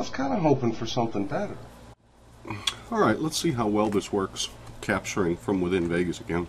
was kind of hoping for something better. Alright, let's see how well this works, capturing from within Vegas again.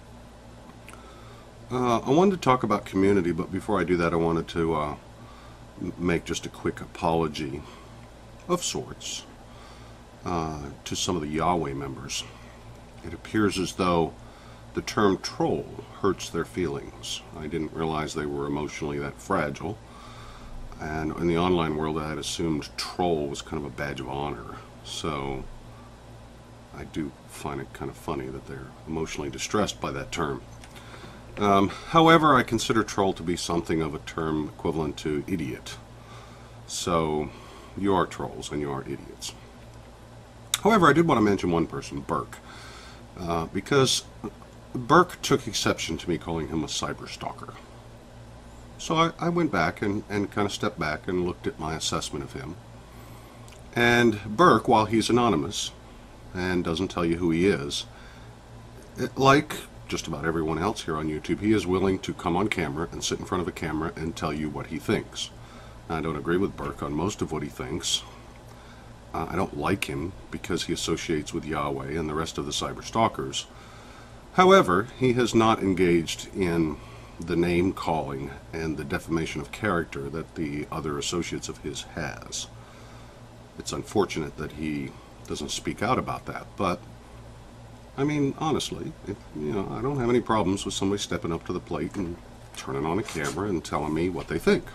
I wanted to talk about community, but before I do that I wanted to make just a quick apology of sorts to some of the Yahweh members. It appears as though the term troll hurts their feelings. I didn't realize they were emotionally that fragile, and in the online world I had assumed troll was kind of a badge of honor, so I do find it kind of funny that they're emotionally distressed by that term. However, I consider troll to be something of a term equivalent to idiot. So, you are trolls and you are idiots. However, I did want to mention one person, Burke, because Burke took exception to me calling him a cyber stalker. So I went back and kind of stepped back and looked at my assessment of him. And Burke, while he's anonymous and doesn't tell you who he is, like just about everyone else here on YouTube, he is willing to come on camera and sit in front of a camera and tell you what he thinks. I don't agree with Burke on most of what he thinks. I don't like him because he associates with Yahweh and the rest of the cyber stalkers. However, he has not engaged in the name calling and the defamation of character that the other associates of his has. It's unfortunate that he doesn't speak out about that, but I mean, honestly, I don't have any problems with somebody stepping up to the plate and turning on a camera and telling me what they think.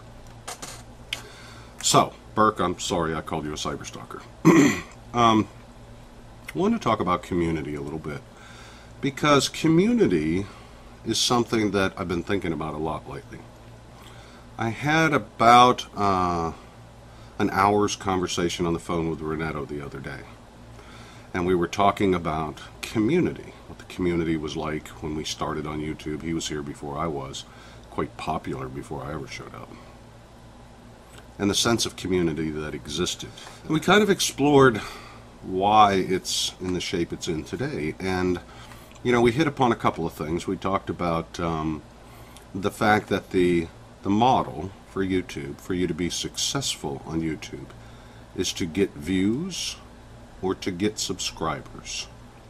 So, Burke, I'm sorry I called you a cyberstalker. I wanted to talk about community a little bit, because community is something that I've been thinking about a lot lately. I had about an hour's conversation on the phone with Renetto the other day, and we were talking about community, what the community was like when we started on YouTube. He was here before I was, quite popular before I ever showed up, and the sense of community that existed. And we kind of explored why it's in the shape it's in today, and we hit upon a couple of things. We talked about the fact that the model for YouTube, for you to be successful on YouTube, is to get views or to get subscribers.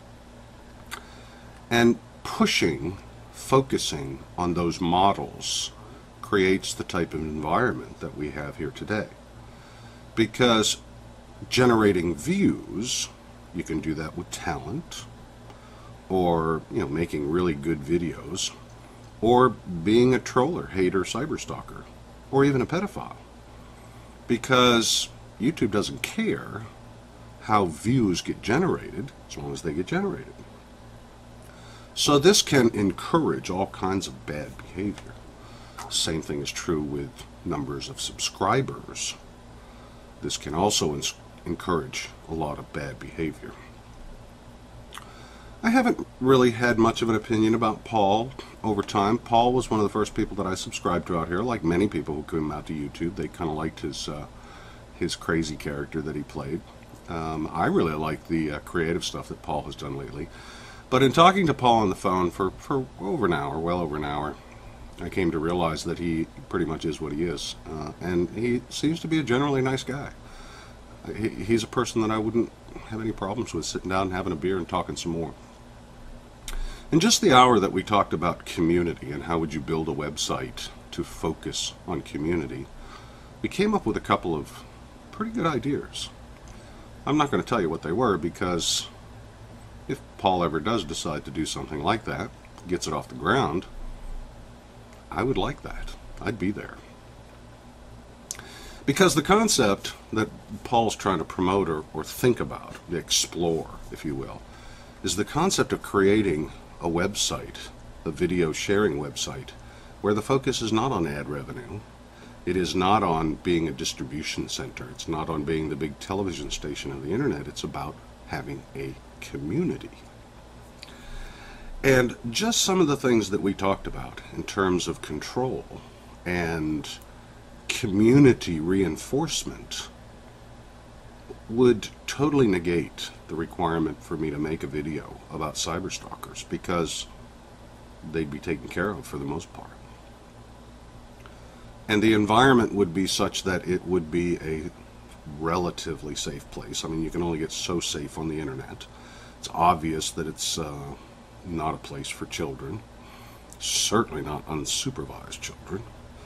And focusing on those models creates the type of environment that we have here today. Because generating views, you can do that with talent, or making really good videos, or being a troller, hater, cyberstalker, or even a pedophile. Because YouTube doesn't care how views get generated, as long as they get generated. So this can encourage all kinds of bad behavior. Same thing is true with numbers of subscribers. This can also encourage a lot of bad behavior. I haven't really had much of an opinion about Paul over time. Paul was one of the first people that I subscribed to out here. Like many people who came out to YouTube, they kind of liked his crazy character that he played. I really like the creative stuff that Paul has done lately. But in talking to Paul on the phone for over an hour, well over an hour, I came to realize that he pretty much is what he is. And he seems to be a generally nice guy. He's a person that I wouldn't have any problems with sitting down and having a beer and talking some more. In just the hour that we talked about community and how would you build a website to focus on community, we came up with a couple of pretty good ideas. I'm not going to tell you what they were, because if Paul ever does decide to do something like that, gets it off the ground, I would like that. I'd be there. Because the concept that Paul's trying to promote or think about, explore, if you will, is the concept of creating a website, a video sharing website, where the focus is not on ad revenue. It is not on being a distribution center. It's not on being the big television station of the internet. It's about having a community. And just some of the things that we talked about in terms of control and community reinforcement would totally negate the requirement for me to make a video about cyberstalkers, because they'd be taken care of for the most part. And the environment would be such that it would be a relatively safe place. I mean, you can only get so safe on the internet. It's obvious that it's not a place for children, certainly not unsupervised children.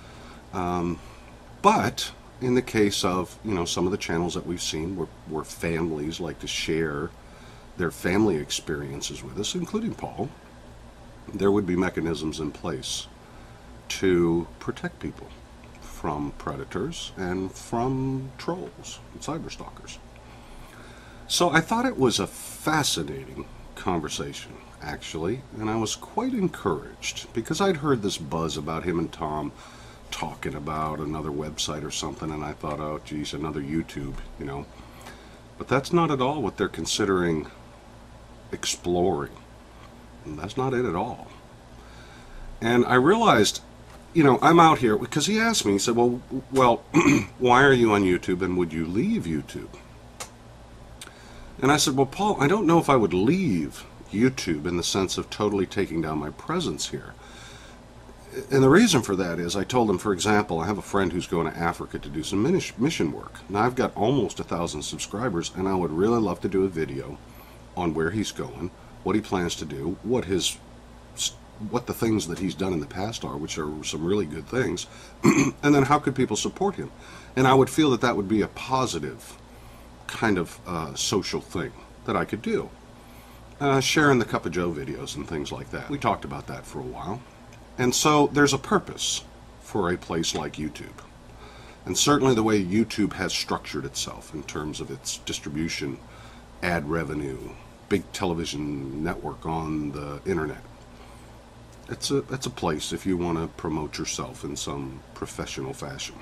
But in the case of, some of the channels that we've seen where families like to share their family experiences with us, including Paul, there would be mechanisms in place to protect people from predators and from trolls and cyberstalkers. So I thought it was a fascinating conversation, actually, and I was quite encouraged because I'd heard this buzz about him and Tom talking about another website or something, and I thought, oh geez, another YouTube, But that's not at all what they're considering exploring. And that's not it at all. And I realized, I'm out here because he asked me, he said, well, why are you on YouTube and would you leave YouTube? And I said, well, Paul, I don't know if I would leave YouTube in the sense of totally taking down my presence here. And the reason for that is, I told him, for example, I have a friend who's going to Africa to do some mission work. Now, I've got almost 1,000 subscribers, and I would really love to do a video on where he's going, what he plans to do, what the things that he's done in the past are, which are some really good things, and then how could people support him. And I would feel that that would be a positive kind of social thing that I could do. Sharing the Cup of Joe videos and things like that. We talked about that for a while. And so there's a purpose for a place like YouTube. And certainly the way YouTube has structured itself in terms of its distribution, ad revenue, big television network on the internet. It's a place if you want to promote yourself in some professional fashion.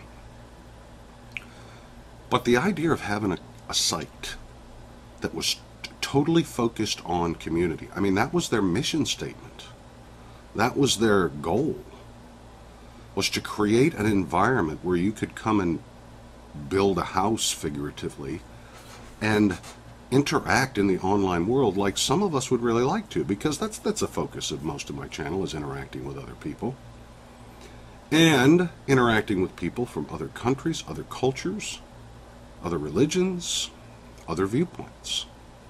But the idea of having a site that was totally focused on community, I mean, that was their mission statement. That was their goal, was to create an environment where you could come and build a house, figuratively, and interact in the online world like some of us would really like to, because that's a focus of most of my channel, is interacting with other people. And interacting with people from other countries, other cultures, other religions, other viewpoints.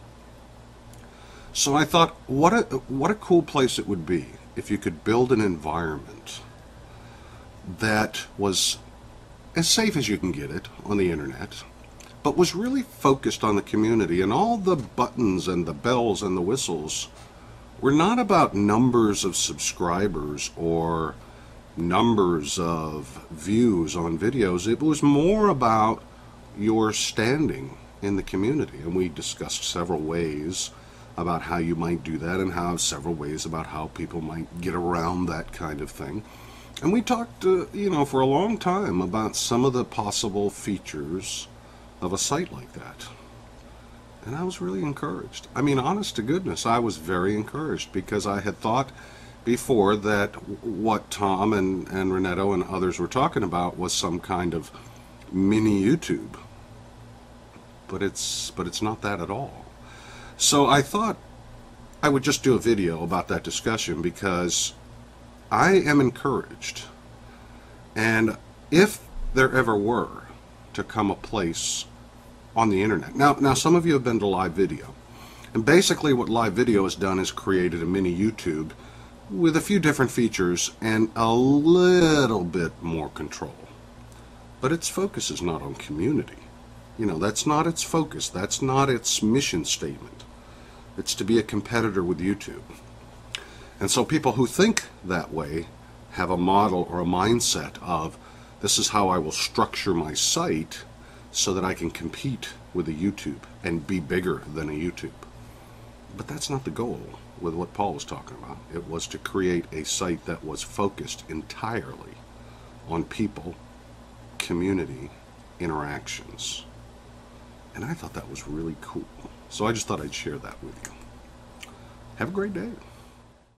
So I thought, what a cool place it would be if you could build an environment that was as safe as you can get it on the internet, but was really focused on the community, and all the buttons and the bells and the whistles were not about numbers of subscribers or numbers of views on videos. It was more about your standing in the community, and we discussed several ways about how you might do that, and several ways about how people might get around that kind of thing. And we talked, for a long time about some of the possible features of a site like that. And I was really encouraged. I mean, honest to goodness, I was very encouraged, because I had thought before that what Tom and Renetto and others were talking about was some kind of mini YouTube. But it's not that at all. So I thought I would just do a video about that discussion, because I am encouraged. And if there ever were to come a place on the internet. Now some of you have been to live video. And basically what live video has done is created a mini YouTube with a few different features and a little bit more control. But its focus is not on community. That's not its focus. That's not its mission statement. It's to be a competitor with YouTube. And so people who think that way have a model or a mindset of, this is how I will structure my site so that I can compete with a YouTube and be bigger than a YouTube. But that's not the goal with what Paul was talking about. It was to create a site that was focused entirely on people, community, interactions. And I thought that was really cool. So I just thought I'd share that with you. Have a great day.